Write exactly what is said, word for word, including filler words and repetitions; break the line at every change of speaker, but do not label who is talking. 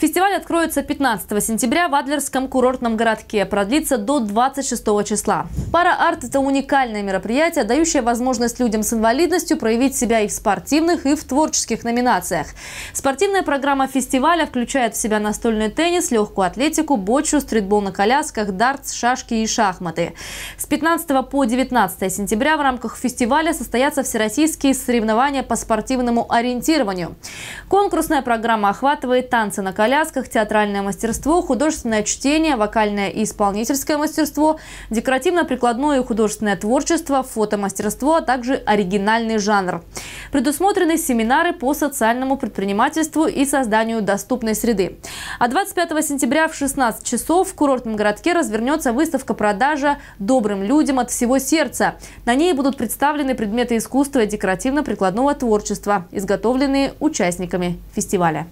Фестиваль откроется пятнадцатого сентября в Адлерском курортном городке. Продлится до двадцать шестого числа. Пара-арт – это уникальное мероприятие, дающее возможность людям с инвалидностью проявить себя и в спортивных, и в творческих номинациях. Спортивная программа фестиваля включает в себя настольный теннис, легкую атлетику, бочу, стритбол на колясках, дартс, шашки и шахматы. С пятнадцатого по девятнадцатое сентября в рамках фестиваля состоятся всероссийские соревнования по спортивному ориентированию. Конкурсная программа охватывает танцы на колясках, театральное мастерство, художественное чтение, вокальное и исполнительское мастерство, декоративно-прикладное и художественное творчество, фотомастерство, а также оригинальный жанр. Предусмотрены семинары по социальному предпринимательству и созданию доступной среды. А двадцать пятого сентября в шестнадцать часов в курортном городке развернется выставка-продажа «Добрым людям от всего сердца». На ней будут представлены предметы искусства и декоративно-прикладного творчества, изготовленные участниками фестиваля.